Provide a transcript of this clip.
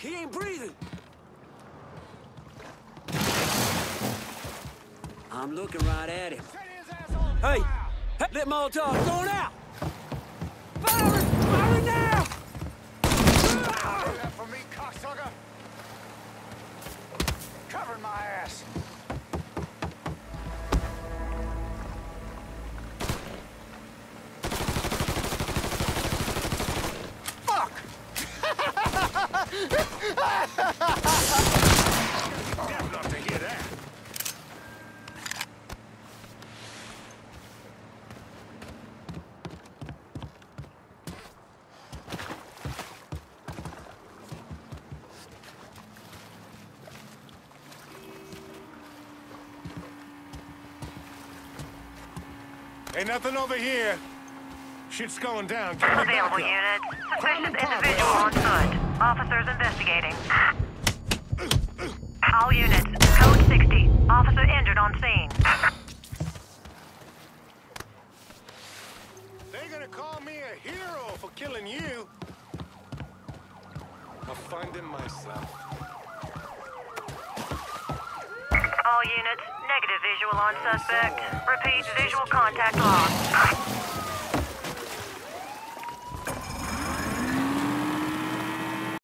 he ain't breathing. I'm looking right at him. Hey, lit Molotov, going out! Firing! Firing now! Do that for me, cocksucker! Covering my ass! Fuck! Damn enough to hear that. Ain't nothing over here. Shit's going down. Available unit. Suspicious individual on foot. Officers investigating. All units. Code 60. Officer injured on scene. They're gonna call me a hero for killing you. I'll find him myself. All units. Negative visual on suspect. Repeat, visual contact lost.